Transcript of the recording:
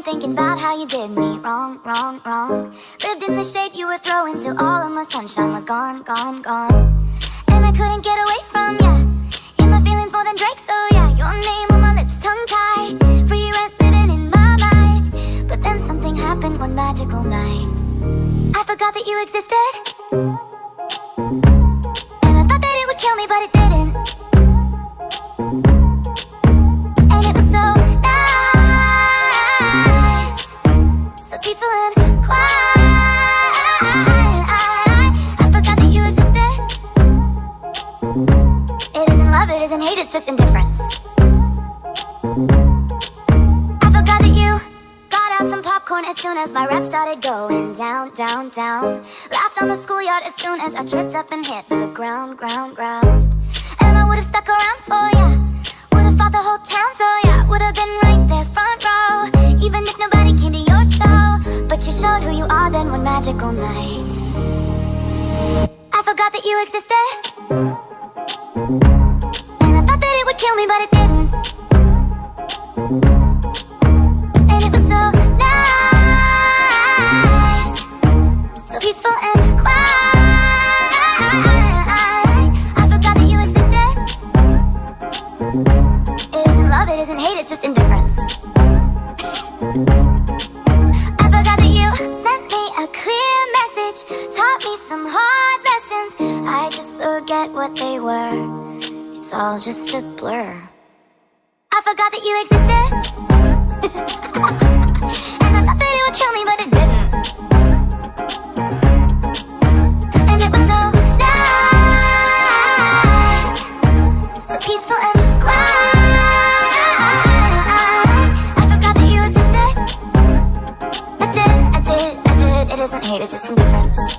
thinking about how you did me wrong, wrong, wrong. Lived in the shade you were throwing till all of my sunshine was gone, gone, gone. And I couldn't get away from ya. In my feelings more than Drake, so yeah. Your name on my lips, tongue-tied. Free rent living in my mind. But then something happened one magical night. I forgot that you existed. And I thought that it would kill me, but it didn't. And it was so nice, so peaceful and quiet. I forgot that you existed. It isn't love, it isn't hate, it's just indifference. I forgot that you got out some popcorn as soon as my rap started going down, down, down. Laughed on the schoolyard as soon as I tripped up and hit the ground, ground, ground. And I would've stuck around for ya, would've fought the whole town, so yeah, would've been right there front row, even if nobody came to your show. But you showed who you are then one magical night. I forgot that you existed. And I thought that it would kill me, but it didn't. And it was so nice, so peaceful and quiet. I forgot that you existed. It isn't love, it isn't hate, it's just indifference. I forgot that you sent me a clear message, taught me some hard lessons. I just forget what they were. It's all just a blur. I forgot that you existed. And I thought that it would kill me, but it didn't. And it was so nice, so peaceful and quiet. I forgot that you existed. I did. It isn't hate, it's just indifference.